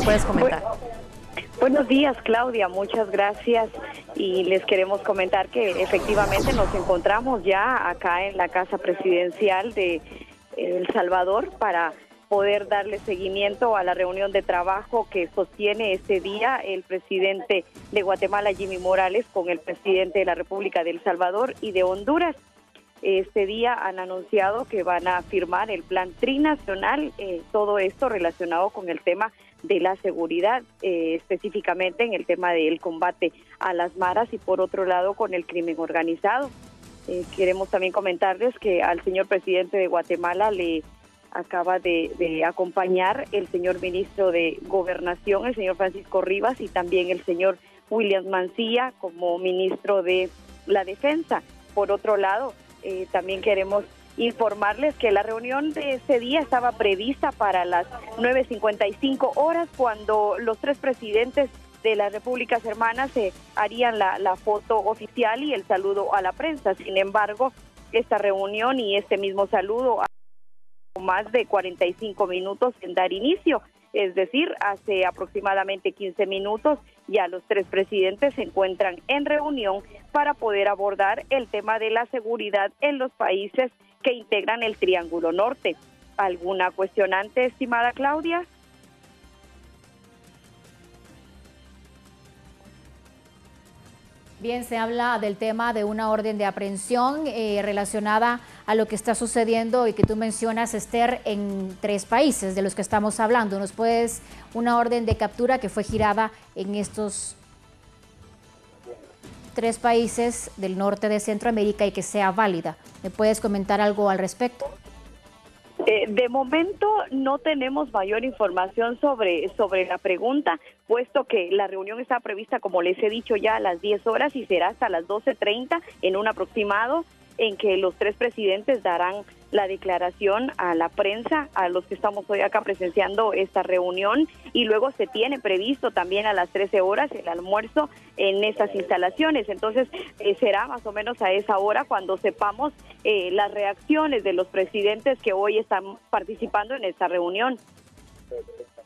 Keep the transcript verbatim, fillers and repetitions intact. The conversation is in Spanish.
puedes comentar? Buenos días, Claudia, muchas gracias, y les queremos comentar que efectivamente nos encontramos ya acá en la Casa Presidencial de El Salvador para poder darle seguimiento a la reunión de trabajo que sostiene este día el presidente de Guatemala, Jimmy Morales, con el presidente de la República de El Salvador y de Honduras. Este día han anunciado que van a firmar el plan trinacional, eh, todo esto relacionado con el tema de la seguridad, eh, específicamente en el tema del combate a las maras y por otro lado con el crimen organizado. Eh, queremos también comentarles que al señor presidente de Guatemala le acaba de, de acompañar el señor ministro de Gobernación, el señor Francisco Rivas, y también el señor William Mancilla como ministro de la Defensa. Por otro lado, eh, también queremos informarles que la reunión de ese día estaba prevista para las nueve cincuenta y cinco horas, cuando los tres presidentes de las repúblicas hermanas se harían la, la foto oficial y el saludo a la prensa. Sin embargo, esta reunión y este mismo saludo ha más de cuarenta y cinco minutos en dar inicio, es decir, hace aproximadamente quince minutos ya los tres presidentes se encuentran en reunión para poder abordar el tema de la seguridad en los países que integran el Triángulo Norte. ¿Alguna cuestionante, estimada Claudia? Bien, se habla del tema de una orden de aprehensión eh, relacionada a lo que está sucediendo y que tú mencionas, Esther, en tres países de los que estamos hablando. ¿Nos puedes una orden de captura que fue girada en estos tres países del norte de Centroamérica y que sea válida? ¿Me puedes comentar algo al respecto? Eh, de momento no tenemos mayor información sobre, sobre la pregunta, puesto que la reunión está prevista, como les he dicho, ya a las diez horas y será hasta las doce treinta en un aproximado, en que los tres presidentes darán la declaración a la prensa, a los que estamos hoy acá presenciando esta reunión, y luego se tiene previsto también a las trece horas el almuerzo en estas instalaciones. Entonces eh, será más o menos a esa hora cuando sepamos eh, las reacciones de los presidentes que hoy están participando en esta reunión.